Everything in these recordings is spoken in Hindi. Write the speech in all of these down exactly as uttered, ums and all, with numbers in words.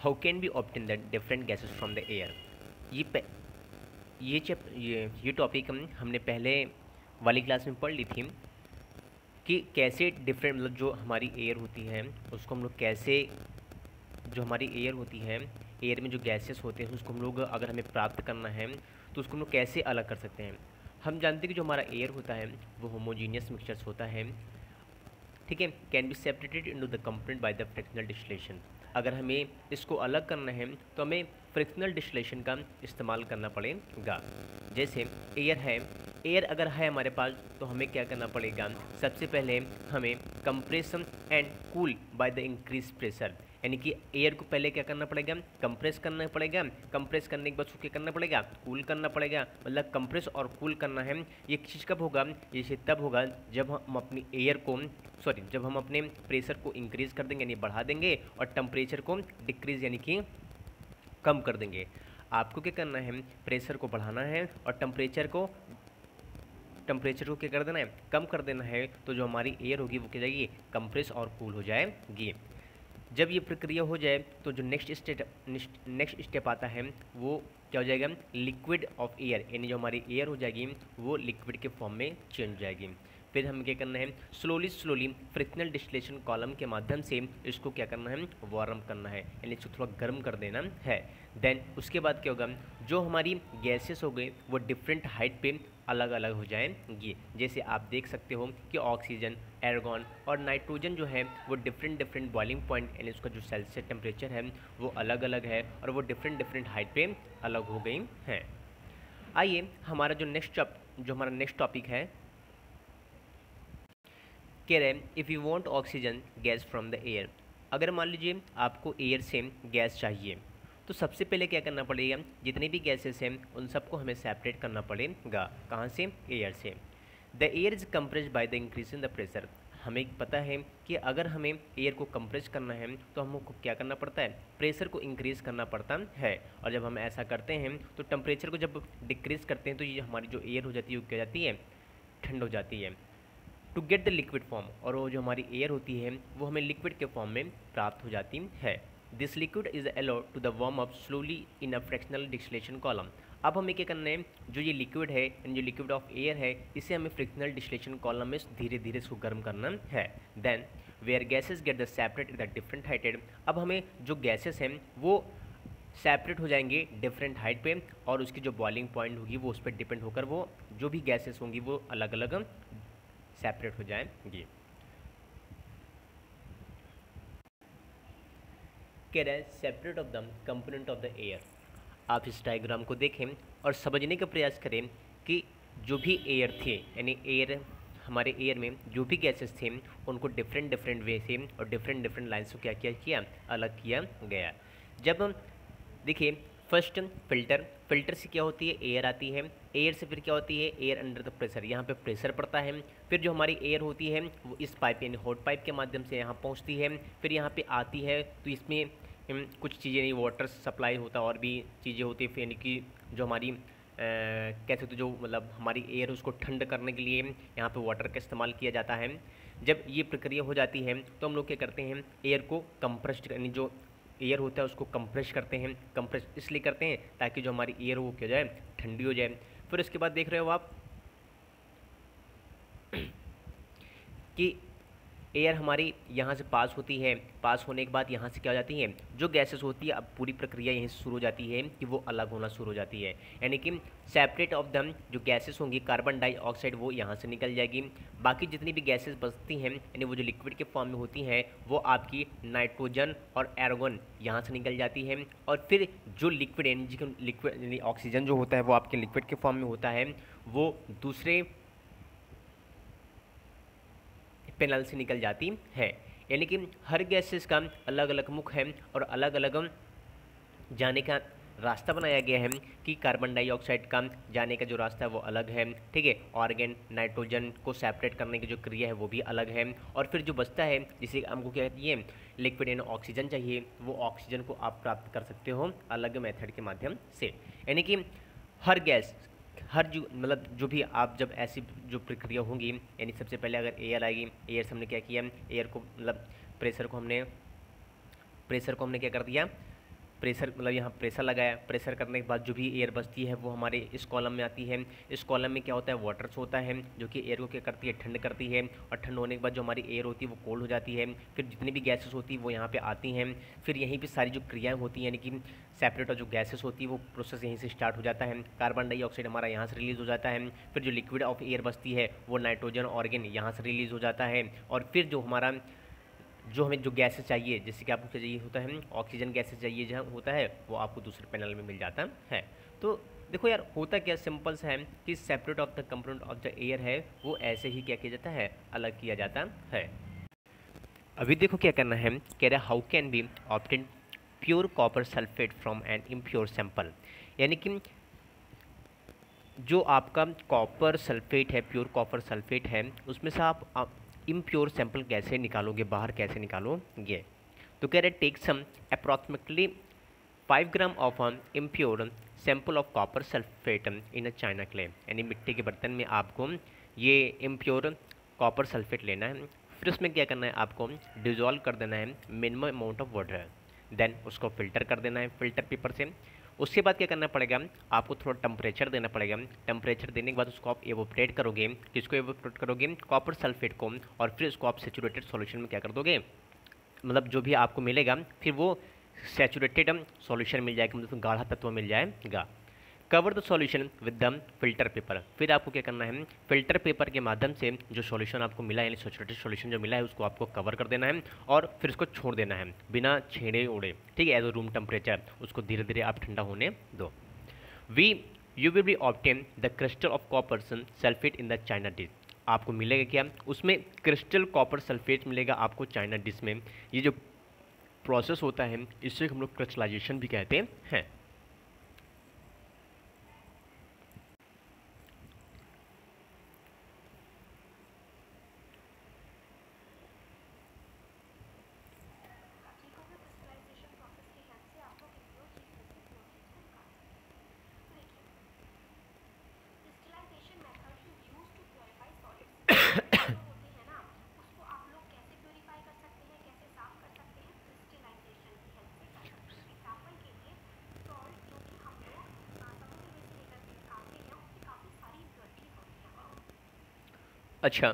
How can be obtain the different gases from the air. ये पे, ये चैप ये ये टॉपिक हम हमने पहले वाली क्लास में पढ़ ली थी कि कैसे डिफरेंट मतलब जो हमारी एयर होती है उसको हम लोग कैसे, जो हमारी एयर होती है, एयर में जो गैसेस होते हैं उसको हम लोग अगर हमें प्राप्त करना है तो उसको हम लोग कैसे अलग कर सकते हैं। हम जानते हैं कि जो हमारा एयर होता है वो होमोजीनियस मिक्सचर्स होता है, ठीक है, can be separated into the component by the fractional distillation. अगर हमें इसको अलग करना है तो हमें फ्रैक्शनल डिस्टिलेशन का इस्तेमाल करना पड़ेगा। जैसे एयर है, एयर अगर है हमारे पास तो हमें क्या करना पड़ेगा, सबसे पहले हमें compression and cool by the increase pressure, यानी कि एयर को पहले क्या करना पड़ेगा, कंप्रेस करना पड़ेगा, कंप्रेस करने के बाद उसको क्या करना पड़ेगा, कूल करना पड़ेगा। मतलब कंप्रेस और कूल करना है, ये चीज़ कब होगा, ये तब होगा जब हम अपनी एयर को सॉरी जब हम अपने प्रेशर को इंक्रीज कर देंगे यानी बढ़ा देंगे और टेम्परेचर को डिक्रीज यानी कि कम कर देंगे। आपको क्या करना है, प्रेशर को बढ़ाना है और टेम्परेचर को टेम्परेचर को क्या कर देना है, कम कर देना है। तो जो हमारी एयर होगी वो क्या जाएगी, कंप्रेस और कूल हो जाएगी। जब ये प्रक्रिया हो जाए तो जो नेक्स्ट स्टेप नेक्स्ट स्टेप आता है वो क्या हो जाएगा, लिक्विड ऑफ एयर, यानी जो हमारी एयर हो जाएगी वो लिक्विड के फॉर्म में चेंज हो जाएगी। फिर हमें क्या करना है, slowly slowly fractional distillation column के माध्यम से इसको क्या करना है, वार्म करना है, यानी इसको थोड़ा गर्म कर देना है। देन उसके बाद क्या होगा, जो हमारी गैसेस हो गई वो डिफरेंट हाइट पे अलग अलग हो जाएंगी। जैसे आप देख सकते हो कि ऑक्सीजन, एर्गॉन और नाइट्रोजन जो है वो डिफरेंट डिफरेंट बॉइलिंग पॉइंट यानी उसका जो सेल्सियस टेम्परेचर है वो अलग अलग है और वो डिफरेंट डिफरेंट हाइट पे अलग हो गई हैं। आइए हमारा जो नेक्स्ट जो हमारा नेक्स्ट टॉपिक है, कह रहे हैं if you want oxygen gas from the air. अगर मान लीजिए आपको एयर से गैस चाहिए तो सबसे पहले क्या करना पड़ेगा, जितने भी गैसेस हैं उन सबको हमें सेपरेट करना पड़ेगा। कहाँ से, एयर से। The air is compressed by the increase in the pressure. हमें पता है कि अगर हमें एयर को कंप्रेस करना है तो हमको क्या करना पड़ता है, प्रेशर को इंक्रीज करना पड़ता है। और जब हम ऐसा करते हैं तो टेम्परेचर को जब डिक्रीज करते हैं तो ये हमारी जो एयर हो जाती है वो क्या जाती है, ठंड हो जाती है। To get the liquid form, और वो जो हमारी एयर होती है वो हमें लिक्विड के फॉर्म में प्राप्त हो जाती है। This liquid is allowed to the warm up slowly in a fractional distillation column. अब हमें क्या करना है, जो ये लिक्विड है यानी जो लिक्विड ऑफ एयर है इसे हमें फ्रैक्शनल डिस्टिलेशन कॉलम में धीरे धीरे इसको गर्म करना है। Then where gases get the separate the different heighted. अब हमें जो गैसेस हैं वो सेपरेट हो जाएंगे डिफरेंट हाइट पे और उसकी जो बॉइलिंग पॉइंट होगी वो उस पर डिपेंड होकर वो जो भी गैसेस होंगी वो अलग अलग सेपरेट हो जाएंगी। कह रहा है separate of the component of the air. आप इस डायग्राम को देखें और समझने का प्रयास करें कि जो भी एयर थे यानी एयर हमारे एयर में जो भी गैसेस थे उनको डिफरेंट डिफरेंट वे से और डिफरेंट डिफरेंट लाइन्स को क्या किया किया अलग किया गया। जब हम देखिए फर्स्ट फिल्टर, फिल्टर से क्या होती है, एयर आती है, एयर से फिर क्या होती है, एयर अंडर द प्रेशर, यहाँ पे प्रेशर पड़ता है। फिर जो हमारी एयर होती है वो इस पाइप यानी हॉट पाइप के माध्यम से यहाँ पहुँचती है, फिर यहाँ पे आती है तो इसमें कुछ चीज़ें नहीं, वाटर सप्लाई होता है और भी चीज़ें होती है, यानी कि जो हमारी कहते तो जो मतलब हमारी एयर उसको ठंड करने के लिए यहाँ पे वाटर का इस्तेमाल किया जाता है। जब ये प्रक्रिया हो जाती है तो हम लोग क्या करते हैं, एयर को कंप्रेस्ड यानी जो एयर होता है उसको कंप्रेस करते हैं। कंप्रेस इसलिए करते हैं ताकि जो हमारी एयर वो क्या जाए, ठंडी हो जाए। फिर उसके बाद देख रहे हो आप कि एयर हमारी यहाँ से पास होती है, पास होने के बाद यहाँ से क्या हो जाती है, जो गैसेस होती है अब पूरी प्रक्रिया यहीं से शुरू हो जाती है कि वो अलग होना शुरू हो जाती है। यानी कि सेपरेट ऑफ दम जो गैसेस होंगी, कार्बन डाइऑक्साइड वो यहाँ से निकल जाएगी। बाकी जितनी भी गैसेस बचती हैं यानी वो जो लिक्विड के फॉर्म में होती हैं वो आपकी नाइट्रोजन और एर्गन यहाँ से निकल जाती है। और फिर जो लिक्विड यानी लिक्विड यानी ऑक्सीजन जो होता है वो आपके लिक्विड के फॉर्म में होता है, वो दूसरे पैनल से निकल जाती है। यानी कि हर गैसेस का अलग अलग मुख है और अलग अलग जाने का रास्ता बनाया गया है कि कार्बन डाइऑक्साइड का जाने का जो रास्ता है वो अलग है, ठीक है। ऑर्गेन नाइट्रोजन को सेपरेट करने की जो क्रिया है वो भी अलग है। और फिर जो बचता है जिसे हमको क्या कहती है, लिक्विड यानी ऑक्सीजन चाहिए, वो ऑक्सीजन को आप प्राप्त कर सकते हो अलग मेथड के माध्यम से। यानी कि हर गैस हर जो मतलब जो भी आप जब ऐसी जो प्रक्रिया होंगी यानी सबसे पहले अगर एयर आएगी, एयर से हमने क्या किया, एयर को मतलब प्रेशर को हमने प्रेशर को हमने क्या कर दिया, प्रेशर मतलब यहाँ प्रेशर लगाया, प्रेशर करने के बाद जो भी एयर बचती है वो हमारे इस कॉलम में आती है। इस कॉलम में क्या होता है, वाटर्स होता है जो कि एयर को क्या करती है, ठंड करती है, और ठंड होने के बाद जो हमारी एयर होती है वो कोल्ड हो जाती है। फिर जितनी भी गैसेस होती है वो यहाँ पे आती हैं। फिर यहीं पे सारी जो क्रियाएं होती हैं यानी कि सेपरेट जो गैसेस होती है वो प्रोसेस यहीं से स्टार्ट हो जाता है। कार्बन डाइऑक्साइड हमारा यहाँ से रिलीज़ हो जाता है। फिर जो लिक्विड ऑफ एयर बचती है वो नाइट्रोजन ऑर्गेन यहाँ से रिलीज़ हो जाता है। और फिर जो हमारा जो हमें जो गैसेस चाहिए, जैसे कि आपको चाहिए होता है ऑक्सीजन गैसेस चाहिए जहाँ होता है वो आपको दूसरे पैनल में मिल जाता है। तो देखो यार होता क्या सिंपल सा है कि separate of the component of the air है वो ऐसे ही क्या किया जाता है, अलग किया जाता है। अभी देखो क्या करना है, कह रहा है how can be obtain pure copper sulphate from an impure sample, यानी कि जो आपका कॉपर सल्फेट है, प्योर कॉपर सल्फेट है, उसमें से आप, आप इम्प्योर सैंपल कैसे निकालोगे, बाहर कैसे निकालोगे। तो कह रहे take some approximately five gram of an impure sample of copper sulphate in a china clay, यानी मिट्टी के बर्तन में आपको ये इम्प्योर कॉपर सल्फेट लेना है। फिर उसमें क्या करना है, आपको डिजोल्व कर देना है minimum amount of water, then उसको फिल्टर कर देना है फिल्टर पेपर से। उसके बाद क्या करना पड़ेगा, आपको थोड़ा टेम्परेचर देना पड़ेगा। टेम्परेचर देने के बाद उसको आप एवोपरेट करोगे, किसको एवोपरेट करोगे, कॉपर सल्फेट को, और फिर उसको आप सेचुरेटेड सॉल्यूशन में क्या कर दोगे, मतलब जो भी आपको मिलेगा फिर वो सेचुरेटेड सॉल्यूशन मिल जाएगा, मतलब गाढ़ा तत्व मिल जाएगा। Cover the solution with the filter paper, फिर आपको क्या करना है, फिल्टर पेपर के माध्यम से जो सॉल्यूशन आपको मिला है, यानी सेचुरेटेड सॉल्यूशन जो मिला है उसको आपको कवर कर देना है और फिर उसको छोड़ देना है बिना छेड़े उड़े, ठीक है, एज अ रूम टेम्परेचर। उसको धीरे धीरे आप ठंडा होने दो। We you will be obtain the crystal of copper sulphate in the china dish, आपको मिलेगा क्या, उसमें क्रिस्टल कॉपर सल्फेट मिलेगा आपको चाइना डिश में। ये जो प्रोसेस होता है इसे हम लोग क्रिस्टलाइजेशन भी कहते हैं। अच्छा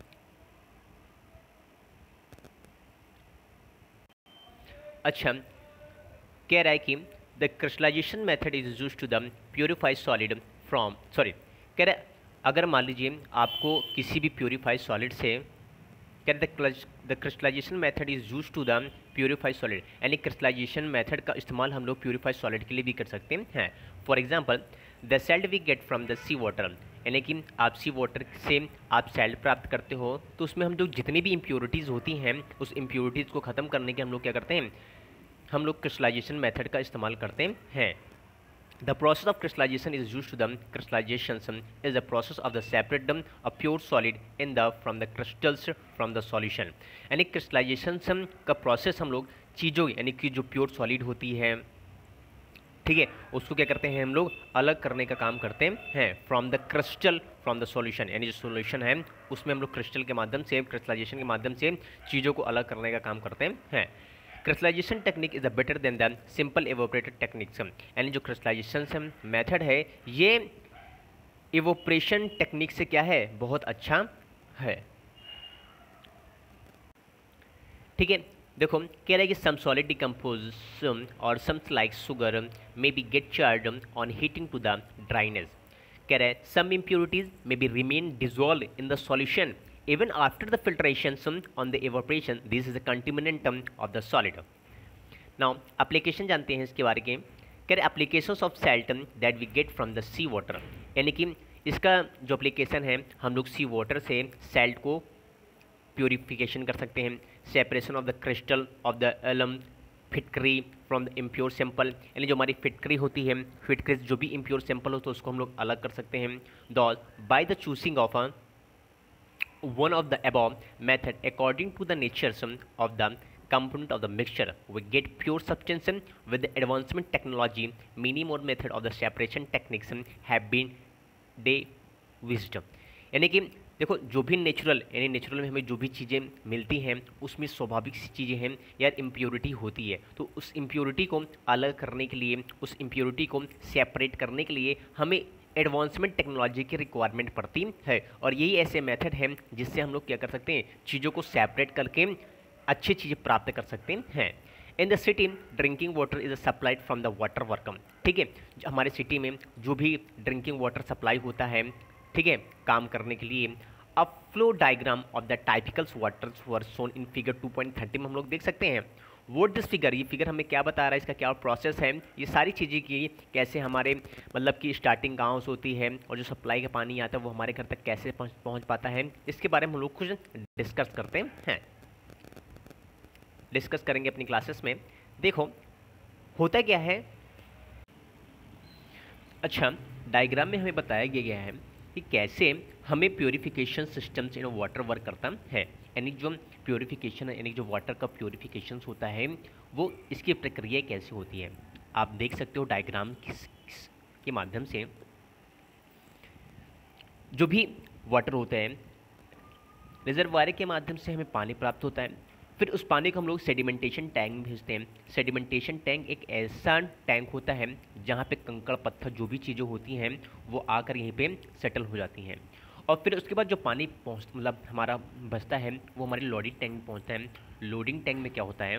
अच्छा कह रहा है कि the crystallisation method is use to the purified solid from sorry कह रहा है अगर मान लीजिए आपको किसी भी प्योरीफाइड सॉलिड से, कह रहे the crystallisation method is use to the purified solid, यानी क्रिस्टलाइजेशन मेथड का इस्तेमाल हम लोग प्योरीफाइड सॉलिड के लिए भी कर सकते हैं। For example the salt we get from the sea water, यानी कि आप सी वाटर से आप सेल्ट प्राप्त करते हो, तो उसमें हम जो जितनी भी इम्प्योरिटीज़ होती हैं उस इम्प्योरिटीज़ को ख़त्म करने के हम लोग क्या करते हैं, हम लोग क्रिस्टलाइजेशन मेथड का इस्तेमाल करते हैं। The process of crystallisation is use to the crystallisation is the process of the separate a pure solid in the from the crystals from the solution, यानी क्रिस्टलाइजेशन का प्रोसेस हम लोग चीज़ों यानी कि जो प्योर सॉलिड होती है, ठीक है, उसको क्या करते हैं हम लोग अलग करने का काम करते हैं from the crystal from the solution, यानी जो सॉल्यूशन है उसमें हम लोग क्रिस्टल के माध्यम से, क्रिस्टलाइजेशन के माध्यम से चीज़ों को अलग करने का काम करते हैं। Crystallisation technique is a better then the simple evaporated techniques, यानी जो क्रिस्टलाइजेशन मेथड है ये एवोपरेशन टेक्निक से क्या है, बहुत अच्छा है। ठीक है, देखो कह रहा है कि सम सॉलिड डिकम्पोज और some like sugar may be get charred on heating to the dryness, कह रहा है some impurities may be remain dissolve in the solution even after the filtration on the evaporation. This is a contaminant of the solid. Now application जानते हैं इसके बारे में, कह रहे applications of salt that we get from the sea water, यानी कि इसका जो application है हम लोग sea water से salt को purification कर सकते हैं, separation of the crystal of the alum फिटकरी फ्रॉम द इम्प्योर सैंपल, यानी जो हमारी फिटकरी होती है, फिटकरी जो भी इम्प्योर सैंपल हो तो उसको हम लोग अलग कर सकते हैं। दो by the choosing of a one of the above method according to the nature of the component of the mixture we get pure substance. With the advancement technology many more method of the separation techniques have been devised, यानी कि देखो जो भी नेचुरल यानी नेचुरल में हमें जो भी चीज़ें मिलती हैं उसमें स्वाभाविक सी चीज़ें हैं यार, इम्प्योरिटी होती है। तो उस इम्प्योरिटी को अलग करने के लिए, उस इम्प्योरिटी को सेपरेट करने के लिए हमें एडवांसमेंट टेक्नोलॉजी की रिक्वायरमेंट पड़ती है। और यही ऐसे मेथड है जिससे हम लोग क्या कर सकते हैं, चीज़ों को सेपरेट करके अच्छी चीज़ें प्राप्त कर सकते हैं। In the city drinking water is supplied from the water works. ठीक है, हमारे सिटी में जो भी ड्रिंकिंग वाटर सप्लाई होता है, ठीक है, काम करने के लिए, a flow diagram of the typical waters were shown in figure two point thirty में हम लोग देख सकते हैं। वोट दिस फिगर, ये फिगर हमें क्या बता रहा है, इसका क्या प्रोसेस है, ये सारी चीज़ें की कैसे हमारे मतलब कि स्टार्टिंग गाँव से होती है और जो सप्लाई का पानी आता है वो हमारे घर तक कैसे पहुँच पहुँच पाता है, इसके बारे में हम लोग कुछ डिस्कस करते हैं, डिस्कस करेंगे अपनी क्लासेस में। देखो होता क्या है, अच्छा डायग्राम में हमें बताया गया है कि कैसे हमें प्योरीफिकेशन सिस्टम से वाटर वर्क करता है। यानी जो प्योरीफिकेशन यानी जो वाटर का प्योरीफिकेशन होता है वो इसकी प्रक्रिया कैसे होती है, आप देख सकते हो डायग्राम के माध्यम से। जो भी वाटर होता है रिजर्वायर के माध्यम से हमें पानी प्राप्त होता है, फिर उस पानी को हम लोग सेडिमेंटेशन टैंक में भेजते हैं। सेडिमेंटेशन टैंक एक ऐसा टैंक होता है जहाँ पे कंकड़ पत्थर जो भी चीज़ें होती हैं वो आकर यहीं पे सेटल हो जाती हैं। और फिर उसके बाद जो पानी पहुँच मतलब हमारा बचता है वो हमारे लोडिंग टैंक में पहुँचता है। लोडिंग टैंक में क्या होता है,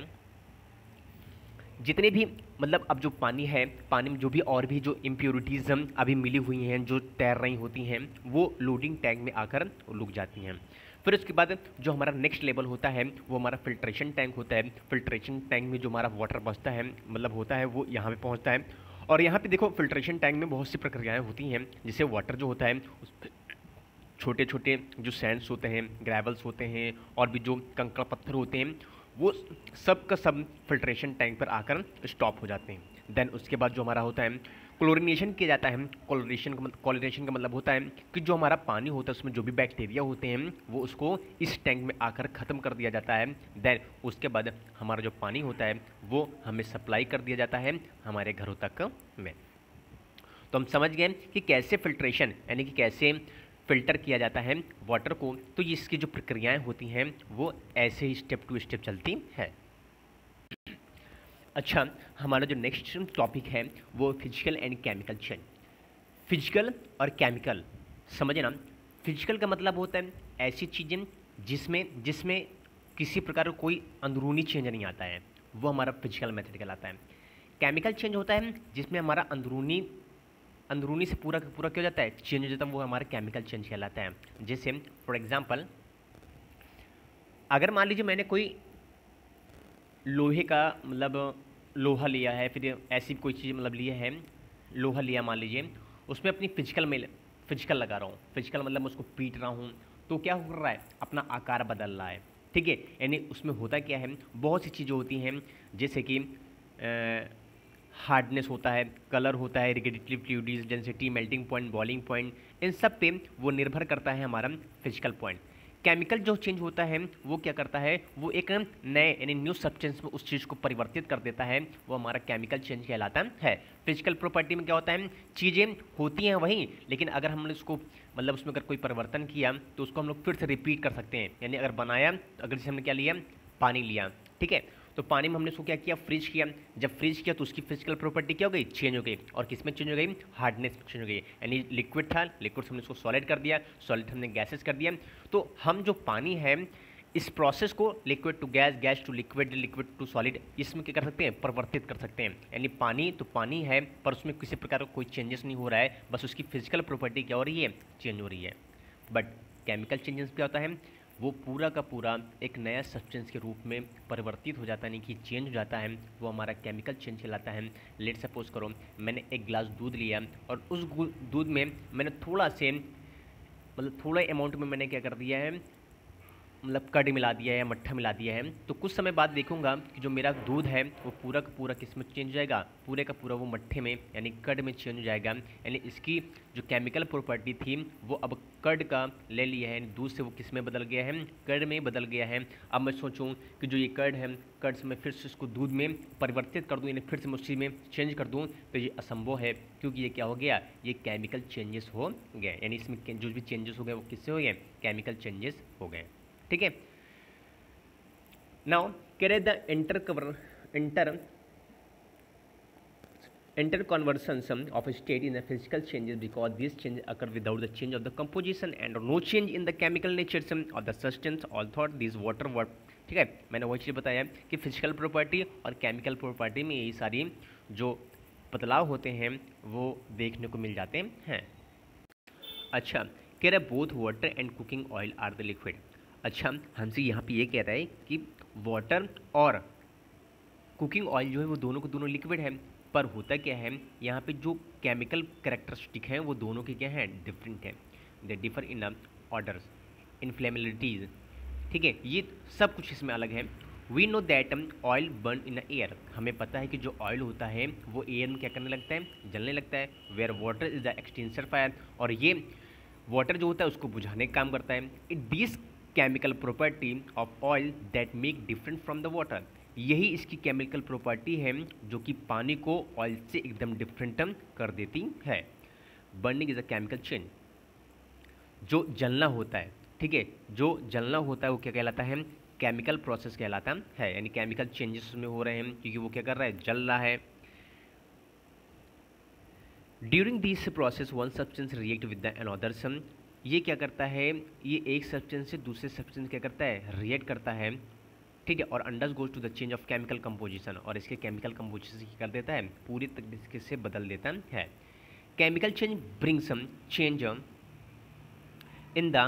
जितने भी मतलब अब जो पानी है, पानी में जो भी और भी जो इम्प्योरिटीज़ अभी मिली हुई हैं जो तैर रही होती हैं वो लोडिंग टैंक में आकर रुक जाती हैं। फिर उसके बाद जो हमारा नेक्स्ट लेवल होता है वो हमारा फिल्ट्रेशन टैंक होता है। फिल्ट्रेशन टैंक में जो हमारा वाटर बचता है मतलब होता है वो यहाँ पे पहुँचता है। और यहाँ पे देखो फिल्ट्रेशन टैंक में बहुत सी प्रक्रियाएं होती हैं, जिससे वाटर जो होता है उस छोटे छोटे जो सैंड्स होते हैं, ग्रेवल्स होते हैं और भी जो कंकड़ पत्थर होते हैं वो सब का सब फिल्ट्रेशन टैंक पर आकर स्टॉप हो जाते हैं। देन उसके बाद जो हमारा होता है क्लोरिनेशन किया जाता है। क्लोरिनेशन का मतलब क्लोरिनेशन का मतलब होता है कि जो हमारा पानी होता है उसमें जो भी बैक्टीरिया होते हैं वो उसको इस टैंक में आकर ख़त्म कर दिया जाता है। देन उसके बाद हमारा जो पानी होता है वो हमें सप्लाई कर दिया जाता है हमारे घरों तक में। तो हम समझ गए कि कैसे फिल्ट्रेशन यानी कि कैसे फ़िल्टर किया जाता है वाटर को। तो इसकी जो प्रक्रियाएं होती हैं वो ऐसे ही स्टेप टू स्टेप चलती है। अच्छा, हमारा जो नेक्स्ट टॉपिक है वो physical and chemical change. Physical और केमिकल समझना, फिजिकल का मतलब होता है ऐसी चीज़ें जिसमें जिसमें किसी प्रकार का कोई अंदरूनी चेंज नहीं आता है, वो हमारा फिजिकल मेथड कहलाता है। केमिकल चेंज होता है जिसमें हमारा अंदरूनी अंदरूनी से पूरा का पूरा क्या हो जाता है, चेंज हो जाता है, वो हमारा केमिकल चेंज कहलाता है। जैसे फॉर एग्जांपल अगर मान लीजिए मैंने कोई लोहे का मतलब लोहा लिया है, फिर ऐसी कोई चीज़ मतलब लिया है, लोहा लिया मान लीजिए, उसमें अपनी फिजिकल में फिजिकल लगा रहा हूँ। फिजिकल मतलब मैं उसको पीट रहा हूँ तो क्या हो रहा है, अपना आकार बदल रहा है। ठीक है, यानी उसमें होता क्या है, बहुत सी चीज़ें होती हैं जैसे कि हार्डनेस होता है, कलर होता है, रिगेडिटिव fluids, density, melting point, boiling point, इन सब पे वो निर्भर करता है हमारा फिजिकल पॉइंट। केमिकल जो चेंज होता है वो क्या करता है, वो एक नए यानी न्यू सब्सटेंस में उस चीज़ को परिवर्तित कर देता है, वो हमारा केमिकल चेंज कहलाता है। फिजिकल प्रॉपर्टी में क्या होता है, चीज़ें होती हैं वहीं, लेकिन अगर हमने उसको मतलब उसमें अगर कोई परिवर्तन किया तो उसको हम लोग फिर से रिपीट कर सकते हैं। यानी अगर बनाया, अगर जैसे हमने क्या लिया, पानी लिया, ठीक है, तो पानी में हमने उसको क्या किया, फ्रीज किया। जब फ्रीज किया तो उसकी फिजिकल प्रॉपर्टी क्या हो गई, चेंज हो गई। और किस में चेंज हो गई, हार्डनेस चेंज हो गई। यानी लिक्विड था, लिक्विड से हमने उसको सॉलिड कर दिया, सॉलिड हमने गैसेस कर दिया। तो हम जो पानी है इस प्रोसेस को liquid to gas, gas to liquid, liquid to solid, इसमें क्या कर सकते हैं, परिवर्तित कर सकते हैं। यानी पानी तो पानी है पर उसमें किसी प्रकार का कोई चेंजेस नहीं हो रहा है, बस उसकी फिजिकल प्रॉपर्टी क्या हो रही है, चेंज हो रही है। बट केमिकल चेंजेस क्या होता है, वो पूरा का पूरा एक नया सब्सटेंस के रूप में परिवर्तित हो जाता है, यानी कि चेंज हो जाता है, वो हमारा केमिकल चेंज कहलाता है। लेट सपोज करो मैंने एक गिलास दूध लिया और उस दूध में मैंने थोड़ा से मतलब थोड़ा अमाउंट में मैंने क्या कर दिया है, मतलब कर्ड मिला दिया है या मट्ठा मिला दिया है, तो कुछ समय बाद देखूंगा कि जो मेरा दूध है वो पूरा का पूरा किस में चेंज हो जाएगा, पूरे का पूरा वो मट्ठे में यानी कर्ड में चेंज हो जाएगा। यानी इसकी जो केमिकल प्रॉपर्टी थी वो अब कर्ड का ले लिया है, दूध से वो किस में बदल गया है, कर्ड में बदल गया है। अब मैं सोचूं कि जो ये कर्ड है, कर्ड से मैं फिर से इसको दूध में परिवर्तित कर दूं, यानी फिर से मैं उसी में चेंज कर दूं, तो ये असंभव है, क्योंकि ये क्या हो गया, ये केमिकल चेंजेस हो गए। यानी इसमें जो भी चेंजेस हो गए वो किससे हो गए, केमिकल चेंजेस हो गए। ठीक है। नाउ कह the inter cover inter interconversion of a state in the physical changes because these changes occur without the change of the composition and no change in the chemical nature of the substance, although these water what ठीक है, मैंने वही चीज़ बताया कि फिजिकल प्रॉपर्टी और केमिकल प्रॉपर्टी में यही सारी जो बदलाव होते हैं वो देखने को मिल जाते हैं। अच्छा, कह रहा है both water and cooking oil are the liquid. अच्छा, हमसे यहाँ पे ये कह रहा है कि वाटर और कुकिंग ऑयल जो है वो दोनों को दोनों लिक्विड है, पर होता क्या है यहाँ पे जो केमिकल कैरेक्टरिस्टिक हैं वो दोनों के क्या हैं, डिफरेंट हैं। They differ in orders, inflammabilities. ठीक है, ये सब कुछ इसमें अलग है। We know that oil burn in air, हमें पता है कि जो ऑयल होता है वो एयर में क्या करने लगता है, जलने लगता है। Where water is the extinguisher fire, और ये वाटर जो होता है उसको बुझाने का काम करता है। It this chemical property of oil that make different from the water, यही इसकी केमिकल प्रॉपर्टी है जो कि पानी को ऑयल से एकदम डिफरेंट कर देती है। Burning is a chemical change, जो जलना होता है, ठीक है, जो जलना होता है वो क्या कहलाता है, केमिकल प्रोसेस कहलाता है। यानी केमिकल चेंजेस उसमें हो रहे हैं क्योंकि वो क्या कर रहा है, जल रहा है। During this process one substance react with the another some, ये क्या करता है, ये एक सब्सटेंस से दूसरे सब्सटेंस क्या करता है, रिएक्ट करता है। ठीक है, और undergoes to the change of chemical composition, और इसके केमिकल कंपोजिशन क्या कर देता है, पूरी तरीके से बदल देता है। Chemical change bring some change in the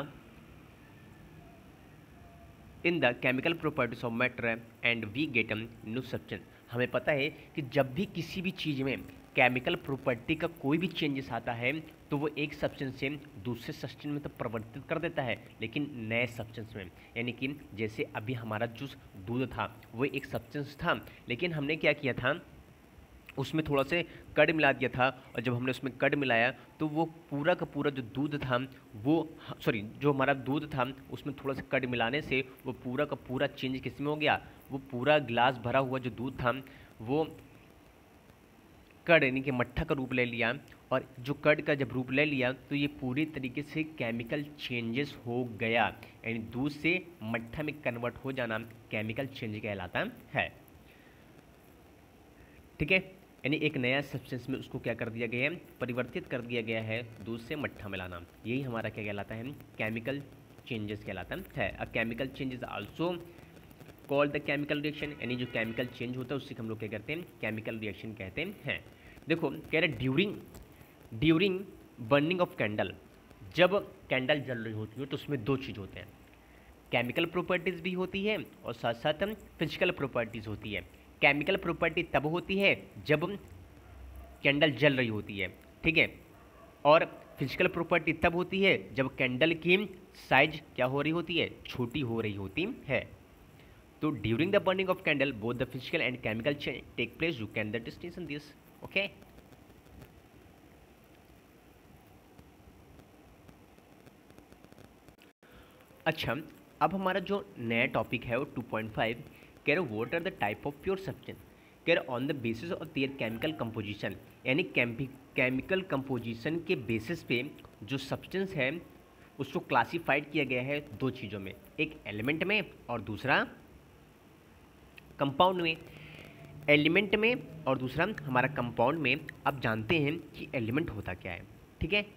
in the chemical properties of matter and we get new substance. हमें पता है कि जब भी किसी भी चीज़ में केमिकल प्रॉपर्टी का कोई भी चेंजेस आता है तो वो एक सब्सटेंस से दूसरे सब्सटेंस में तो परिवर्तित कर देता है, लेकिन नए सब्सटेंस में। यानी कि जैसे अभी हमारा जो दूध था वो एक सब्सटेंस था, लेकिन हमने क्या किया था, उसमें थोड़ा से कर्ड मिला दिया था, और जब हमने उसमें कर्ड मिलाया तो वो पूरा का पूरा जो दूध था वो सॉरी जो हमारा दूध था उसमें थोड़ा सा कर्ड मिलाने से वो पूरा का पूरा चेंज किस में हो गया, वो पूरा गिलास भरा हुआ जो दूध था वो कर्ड यानी कि मट्ठा का रूप ले लिया। और जो कर्ड का जब रूप ले लिया तो ये पूरी तरीके से केमिकल चेंजेस हो गया, यानी दूध से मट्ठा में कन्वर्ट हो जाना केमिकल चेंज कहलाता है। ठीक है, यानी एक नया सब्सटेंस में उसको क्या कर दिया गया है, परिवर्तित कर दिया गया है, दूध से मट्ठा मिलाना, यही हमारा क्या कहलाता है, केमिकल चेंजेस कहलाता है। A chemical changes also called the chemical reaction, यानी जो केमिकल चेंज होता है उससे हम लोग क्या करते हैं, केमिकल रिएक्शन कहते हैं। देखो कह रहे during during burning of candle, जब कैंडल जल रही होती है तो उसमें दो चीज़ होते हैं, केमिकल प्रॉपर्टीज़ भी होती है और साथ साथ फिजिकल प्रॉपर्टीज़ होती है। केमिकल प्रॉपर्टी तब होती है जब कैंडल जल रही होती है, ठीक है, और फिजिकल प्रॉपर्टी तब होती है जब कैंडल की साइज क्या हो रही होती है, छोटी हो रही होती है। तो during the burning of candle both the physical and chemical change take place, you can the distinction this. Okay, अच्छा, अब हमारा जो नया टॉपिक है वो टू पॉइंट फाइव कह रहे what are the type of pure substance, कह रहे on the basis of their chemical composition, यानी केमिकल कंपोजिशन के बेसिस पे जो सब्सटेंस है उसको क्लासिफाइड किया गया है दो चीज़ों में, एक एलिमेंट में और दूसरा कंपाउंड में। एलिमेंट में और दूसरा हमारा कंपाउंड में। अब जानते हैं कि एलिमेंट होता क्या है, ठीक है।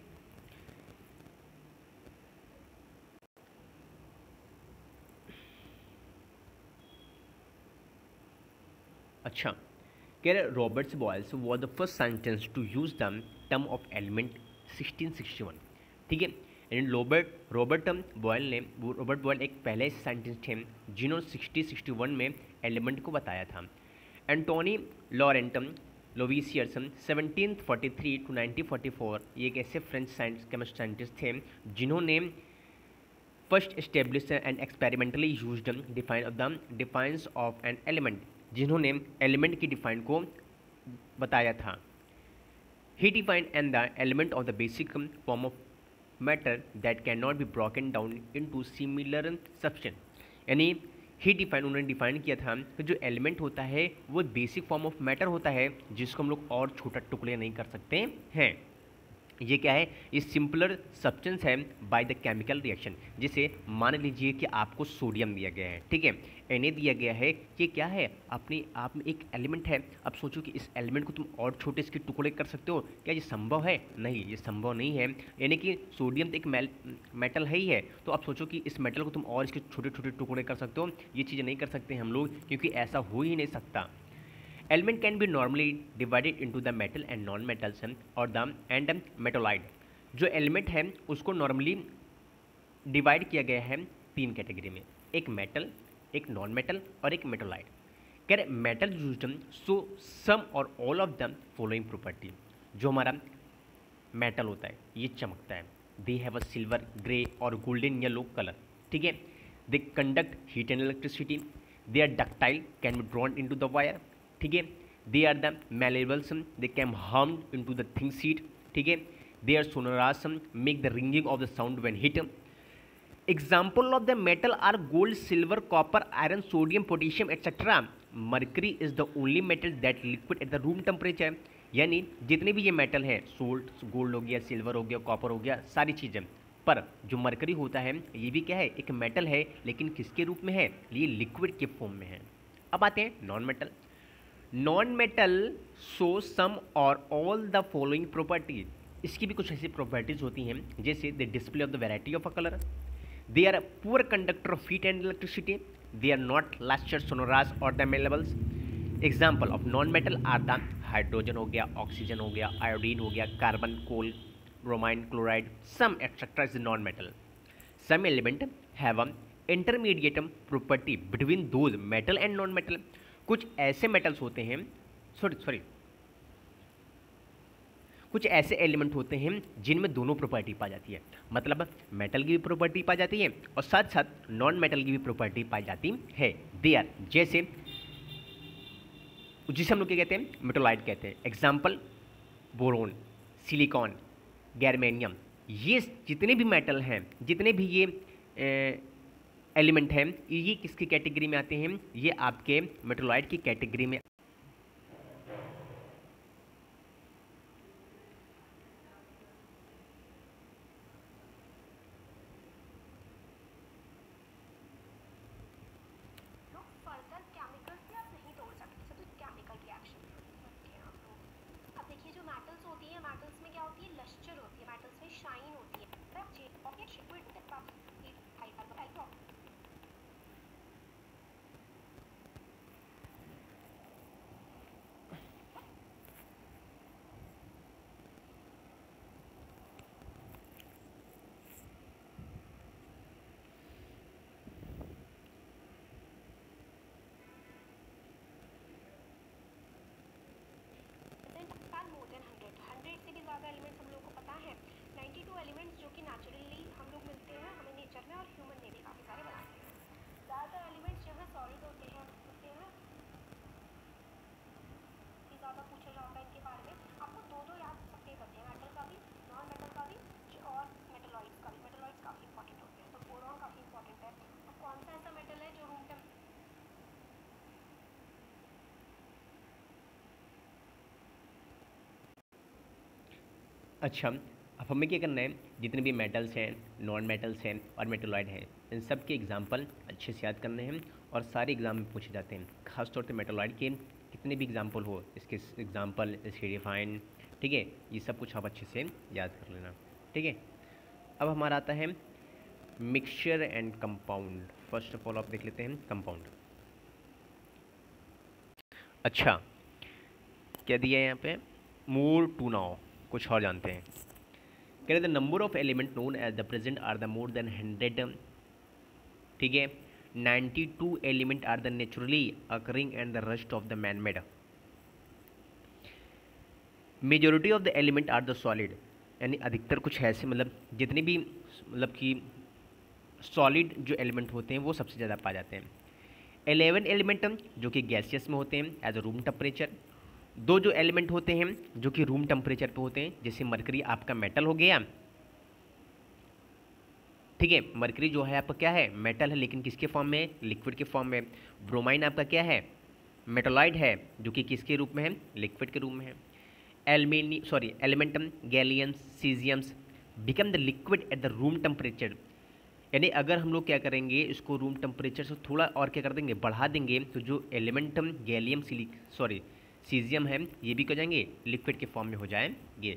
अच्छा, कह रहे Roberts Boyles was the first scientist to use the term of element sixteen sixty one, ठीक है। यानी रॉबर्ट रॉबर्ट बॉयल ने वो रॉबर्ट बॉयल एक पहले ऐसे साइंटिस्ट थे जिन्होंने सिक्सटी सिक्सटी वन में एलिमेंट को बताया था। Antoine Laurentum Lavoisiers seventeen forty three to nineteen forty four ये एक ऐसे फ्रेंच साइंस केमिस्ट साइंटिस्ट थे जिन्होंने first establish and experimentally used define of the defines of an element, जिन्होंने एलिमेंट की डिफाइन को बताया था। He defined and the element of the basic form of matter that can not be broken down into similar substance, यानी ही डिफाइन उन्होंने डिफाइन किया था कि जो एलिमेंट होता है वो बेसिक फॉर्म ऑफ मैटर होता है जिसको हम लोग और छोटा टुकड़े नहीं कर सकते हैं। ये क्या है, ये सिंपलर सब्सटेंस है बाय द केमिकल रिएक्शन। जिसे मान लीजिए कि आपको सोडियम दिया गया है, ठीक है, Na दिया गया है, ये क्या है, अपने आप में एक एलिमेंट है। अब सोचो कि इस एलिमेंट को तुम और छोटे इसके टुकड़े कर सकते हो, क्या ये संभव है? नहीं, ये संभव नहीं है। यानी कि सोडियम तो एक मेटल है ही है, तो अब सोचो कि इस मेटल को तुम और इसके छोटे छोटे टुकड़े कर सकते हो, ये चीज़ें नहीं कर सकते हम लोग, क्योंकि ऐसा हो ही नहीं सकता। Element can be normally divided into the metal and non-metals और the and metalloid। जो एलिमेंट है उसको नॉर्मली डिवाइड किया गया है तीन कैटेगरी में, एक मेटल, एक नॉन मेटल और एक मेटोलाइड। कह रहे metal used show some or all of the following property. जो हमारा मेटल होता है ये चमकता है, they have a silver, grey or golden yellow colour, ठीक है। They conduct heat and electricity, they are ductile, can be drawn into the wire, ठीक है। They are the malleables, they can harm into the thin sheet, ठीक है। They are sonorous, make the ringing of the sound when hit. Example of the metal are gold, silver, copper, iron, sodium, potassium etcetera. Mercury is the only metal that liquid at the room temperature. यानी जितने भी ये मेटल है, सोल्ट, गोल्ड हो गया, सिल्वर हो गया, कॉपर हो गया, सारी चीज़ें, पर जो मर्करी होता है ये भी क्या है, एक मेटल है, लेकिन किसके रूप में है, ये लिक्विड के फॉर्म में है। अब आते हैं non metal. Non metal show some or all the following properties. इसकी भी कुछ ऐसी प्रॉपर्टीज होती हैं, जैसे the display of the variety of a colour, they are poor conductor of heat and electricity, they are not luster, sonorous or the malleables. Example of non metal are the hydrogen हो गया, ऑक्सीजन हो गया, आयोडीन हो गया, carbon, coal, bromine, chloride, some etcetera is non metal. Some element have a intermediate property between those metal and non metal. कुछ ऐसे मेटल्स होते हैं, सॉरी सॉरी कुछ ऐसे एलिमेंट होते हैं जिनमें दोनों प्रॉपर्टी पा जाती है, मतलब मेटल की भी प्रॉपर्टी पा जाती है और साथ साथ नॉन मेटल की भी प्रॉपर्टी पाई जाती है। दे आर, जैसे जिसे हम लोग क्या कहते हैं, मेटोलाइट कहते हैं। Example boron, silicon, germanium. ये जितने भी मेटल हैं, जितने भी ये ए, एलिमेंट हैं, ये किसकी कैटेगरी में आते हैं, ये आपके मेटोलाइट की कैटेगरी में। अच्छा, अब हमें क्या करना है, जितने भी मेटल्स हैं, नॉन मेटल्स हैं और मेटोलाइड हैं, इन सब के एग्जाम्पल अच्छे से याद करने हैं और सारे एग्जाम में पूछे जाते हैं। खासतौर पे मेटोलाइड के कितने भी एग्जाम्पल हो, इसके एग्जाम्पल, इसके डिफाइन, ठीक है, ये सब कुछ आप अच्छे से याद कर लेना, ठीक है। अब हमारा आता है mixture and compound. First of all आप देख लेते हैं कंपाउंड। अच्छा, क्या दिया है यहाँ पे, मोर टू नाउ, कुछ और जानते हैं। कह रहे the number of element known as the present are the more than hundred, ठीक है। Ninety two element are the naturally occurring and the rest of the man made. Majority of the element are the solid, यानी अधिकतर कुछ ऐसे, मतलब जितने भी मतलब कि सॉलिड जो एलिमेंट होते हैं वो सबसे ज़्यादा पाए जाते हैं। इलेवन एलिमेंट जो कि गैसियस में होते हैं एज अ रूम टेम्परेचर। दो जो एलिमेंट होते हैं जो कि रूम टेम्परेचर पे होते हैं, जैसे मरकरी आपका मेटल हो गया, ठीक है, मरकरी जो है आपका क्या है, मेटल है, लेकिन किसके फॉर्म में, लिक्विड के फॉर्म में। ब्रोमाइन आपका क्या है, मेटोलाइड है, जो कि किसके रूप में है, लिक्विड के रूप में है। Aluminium sorry elementum galliums caesiums become the liquid at the room temperature. यानी अगर हम लोग क्या करेंगे, इसको रूम टेम्परेचर से थोड़ा और क्या कर देंगे, बढ़ा देंगे, तो जो एलिमेंटम गैलियम सॉरी सीजियम है ये भी क्या जाएंगे, लिक्विड के फॉर्म में हो जाएंगे।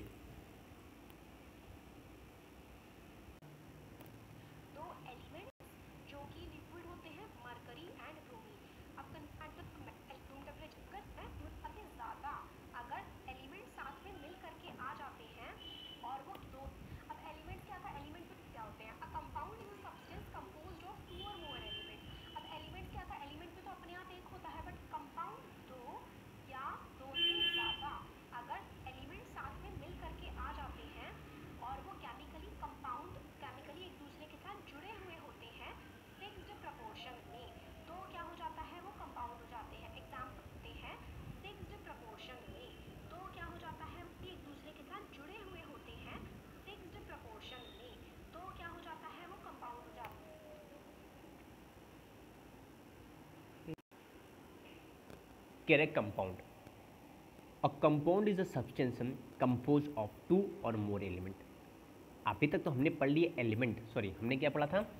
Correct compound. A compound is a substance composed of two or more element. अभी तक तो हमने पढ़ लिया एलिमेंट, सॉरी हमने क्या पढ़ा था,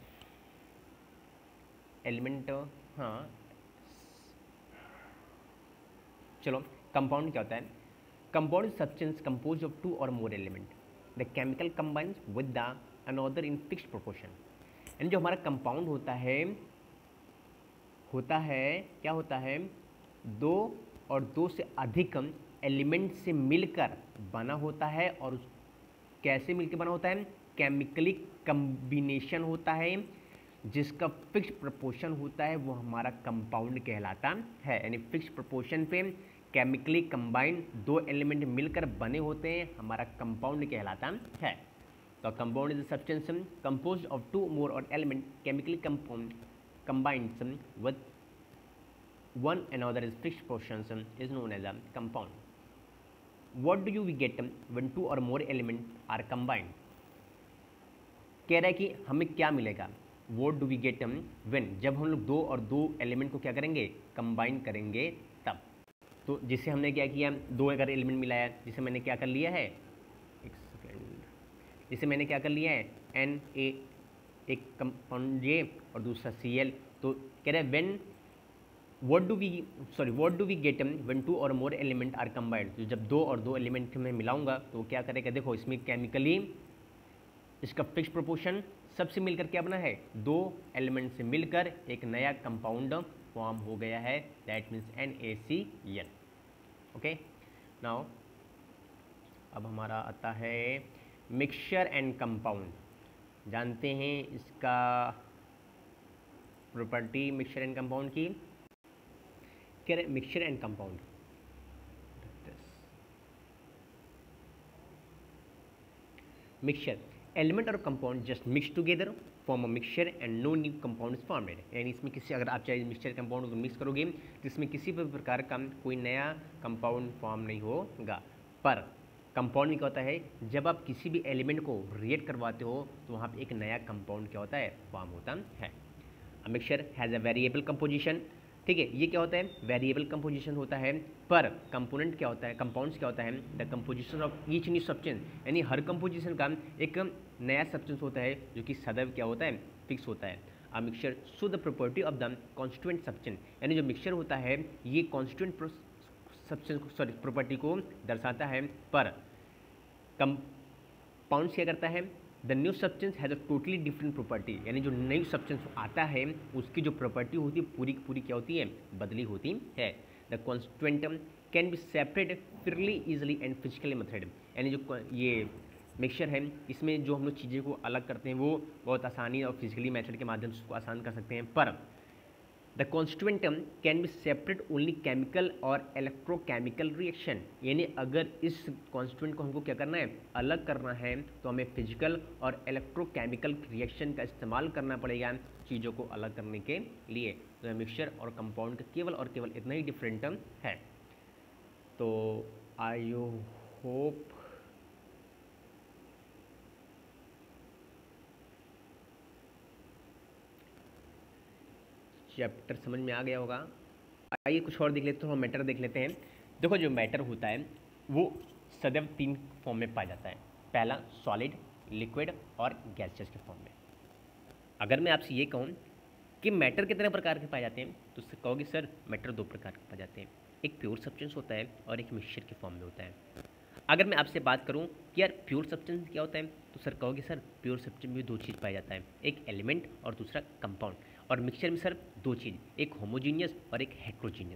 एलिमेंट, हाँ चलो कंपाउंड क्या होता है, compound is substance compose of two or more element the chemical combines with the another in fixed proportion. यानी जो हमारा कंपाउंड होता है होता है क्या होता है, दो और दो से अधिक एलिमेंट से मिलकर बना होता है। और कैसे मिलकर बना होता है, केमिकली कम्बिनेशन होता है, जिसका फिक्स प्रोपोर्शन होता है, वो हमारा कंपाउंड कहलाता है। यानी फिक्स प्रोपोर्शन पे केमिकली कंबाइंड दो एलिमेंट मिलकर बने होते हैं, हमारा कंपाउंड कहलाता है। तो compound is a substance composed of two more or element chemically combined with one another is fixed portions is known as a compound. What do you get when two or more elements are combined? कह रहा है कि हमें क्या मिलेगा, what do we get when, जब हम लोग दो और दो एलिमेंट को क्या करेंगे, कंबाइन करेंगे तब। तो जिसे हमने क्या किया, दो अगर एलिमेंट मिलाया, जिसे मैंने क्या कर लिया है, एक सेकेंड, जिसे मैंने क्या कर लिया है, एन ए एक कंपाउंड ये और दूसरा सी एल। तो कह रहे हैं when what do we sorry what do we get when two or more element are combined. तो जब दो और दो एलिमेंट में मिलाऊंगा तो वो क्या करेगा, देखो इसमें केमिकली इसका फिक्स प्रोपोर्शन सबसे मिलकर क्या बना है, दो एलिमेंट से मिलकर एक नया कंपाउंड फॉर्म हो गया है, that means N A C L. Okay, now अब हमारा आता है मिक्सचर एंड कंपाउंड। जानते हैं इसका प्रॉपर्टी मिक्सचर एंड कंपाउंड की, क्या है mixture and compound, mixture element or compound just mix together form a mixture and no new compound is formed. यानी इसमें किसी अगर आप चाहे मिक्सचर कंपाउंड को मिक्स करोगे तो इसमें किसी भी प्रकार का कोई नया कंपाउंड फॉर्म नहीं होगा। पर कंपाउंड में क्या होता है, जब आप किसी भी एलिमेंट को रिएक्ट करवाते हो तो वहाँ पे एक नया कंपाउंड क्या होता है, फॉर्म होता है। A mixture has a variable composition, ठीक है, ये क्या होता है, वेरिएबल कंपोजिशन होता है। पर कंपोनेंट क्या होता है, कंपाउंड्स क्या होता है, the composition of each new substance, यानी हर कंपोजिशन का एक नया सब्सटेंस होता है जो कि सदैव क्या होता है, फिक्स होता है। A mixture show the property of the constituent substance, यानी जो मिक्सचर होता है ये कॉन्स्टिट्यूएंट सब्सटेंस सॉरी प्रॉपर्टी को दर्शाता है। पर कंपाउंड्स क्या करता है, the new substance has a totally different property, यानी जो नई सब्सटेंस आता है उसकी जो प्रॉपर्टी होती है पूरी की पूरी क्या होती है, बदली होती है। The constituent can be separated fairly easily and physically method, यानी जो ये मिक्सचर है इसमें जो हम लोग चीज़ें को अलग करते हैं वो बहुत आसानी और फिजिकली मेथड के माध्यम से उसको आसान कर सकते हैं। पर the constituent can be separate only chemical or electrochemical reaction, यानी अगर इस कॉन्स्टिट्यूएंट को हमको क्या करना है, अलग करना है, तो हमें फिजिकल और इलेक्ट्रोकेमिकल रिएक्शन का इस्तेमाल करना पड़ेगा चीज़ों को अलग करने के लिए। तो मिक्सचर और कंपाउंड का केवल और केवल इतना ही डिफरेंट है। तो आई होप चैप्टर समझ में आ गया होगा। आइए कुछ और देख लेते हैं, थोड़ा मैटर देख लेते हैं। देखो जो मैटर होता है वो सदैव तीन फॉर्म में पाया जाता है, पहला सॉलिड, लिक्विड और गैसेस के फॉर्म में। अगर मैं आपसे ये कहूँ कि मैटर कितने प्रकार के पाए जाते हैं, तो उससे कहोगे सर मैटर दो प्रकार के पाए जाते हैं, एक प्योर सब्सटेंस होता है और एक मिक्सचर के फॉर्म में होता है। अगर मैं आपसे बात करूं कि यार प्योर सब्सटेंस क्या होता है, तो सर कहोगे सर प्योर सब्सटेंस में दो चीज़ पाया जाता है, एक एलिमेंट और दूसरा कंपाउंड। और मिक्सचर में सर दो चीज़, एक होमोजीनियस और एक हेट्रोजीनियस।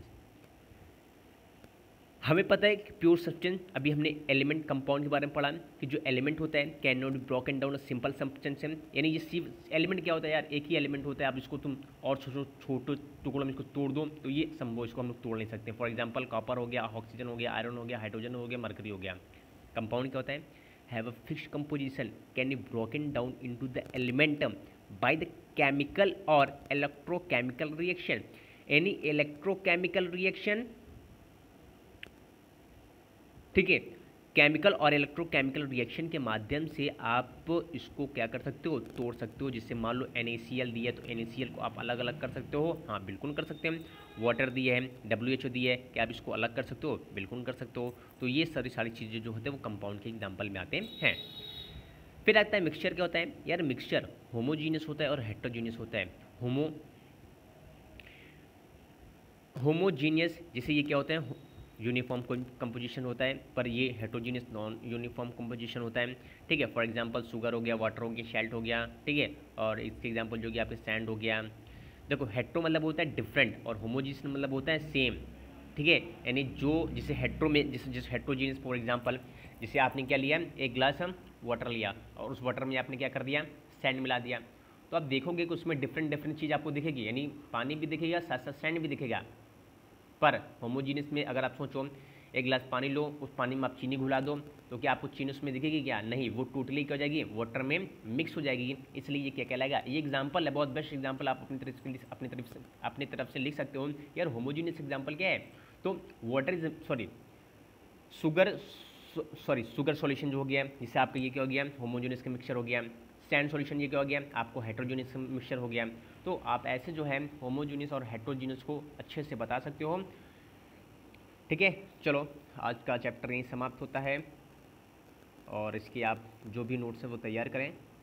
हमें पता है कि प्योर सब्सटेंस, अभी हमने एलिमेंट कंपाउंड के बारे में पढ़ा कि जो एलिमेंट होता है can not be broken down a simple substance है, यानी ये सिर्फ एलिमेंट क्या होता है यार, एक ही एलिमेंट होता है, आप इसको तुम और छोटे छोटे टुकड़ों में इसको तोड़ दो तो ये संभव, इसको हम लोग तोड़ नहीं सकते। फॉर एग्जाम्पल कॉपर हो गया, ऑक्सीजन हो गया, आयरन हो गया, हाइड्रोजन हो गया, मरकरी हो गया। कंपाउंड क्या होता है, have a fixed composition can be broken down into the element by the chemical or electrochemical reaction, any electrochemical reaction, ठीक है, केमिकल और इलेक्ट्रोकेमिकल रिएक्शन के माध्यम से आप इसको क्या कर सकते हो, तोड़ सकते हो। जिससे मान लो एन ए सी एल दिया है तो एन ए सी एल को आप अलग अलग कर सकते हो, हाँ बिल्कुल कर सकते हैं। वाटर दिया है, डब्ल्यू एच ओ दिया है, क्या आप इसको अलग कर सकते हो, बिल्कुल कर सकते हो। तो ये सारी सारी चीज़ें जो होते हैं वो कंपाउंड के एग्जाम्पल में आते हैं। फिर आता है मिक्सचर। क्या होता है यार, मिक्सचर होमोजीनियस होता है और हेट्रोजीनियस होता है। होमो होमोजीनियस जैसे ये क्या होता है, यूनिफॉर्म कंपोजिशन होता है, पर ये हेट्रोजीनियस नॉन यूनिफॉर्म कंपोजिशन होता है, ठीक है। फॉर एग्जांपल शुगर हो गया, वाटर हो गया, सैल्ट हो गया, ठीक है। और इसके एग्जांपल जो कि आपके सैंड हो गया। देखो हेट्रो मतलब होता है डिफरेंट और होमोजीनियस मतलब होता है सेम, ठीक है। यानी जो जिसे हेट्रो में जिस जिस हेट्रोजीनियस, फॉर एग्जांपल जैसे आपने क्या लिया, एक ग्लास हम वाटर लिया और उस वाटर में आपने क्या कर दिया, सैंड मिला दिया, तो आप देखोगे कि उसमें डिफरेंट डिफरेंट चीज़ आपको दिखेगी, यानी पानी भी दिखेगा, साथ साथ सैंड भी दिखेगा। पर होमोजीनियस में अगर आप सोचो एक गिलास पानी लो, उस पानी में आप चीनी घुला दो, तो क्या आपको चीनी उसमें दिखेगी क्या, नहीं, वो टोटली क्या हो जाएगी, वाटर में मिक्स हो जाएगी। इसलिए ये क्या कहलाएगा, ये एग्जांपल है, बहुत बेस्ट एग्जांपल आप अपनी तरफ से अपनी तरफ से अपनी तरफ से लिख सकते हो। यार होमोजीनियस एग्जांपल क्या है, तो water is sorry sugar sorry sugar solution जो हो गया, जिससे आपका ये क्या हो गया, होमोजीनियस का मिक्सचर हो गया। सैंड सॉल्यूशन ये क्या हो गया, आपको हेट्रोजीनियस मिक्सचर हो गया। तो आप ऐसे जो है होमोजीनियस और हेट्रोजीनियस को अच्छे से बता सकते हो, ठीक है। चलो आज का चैप्टर यहीं समाप्त होता है और इसकी आप जो भी नोट्स है वो तैयार करें।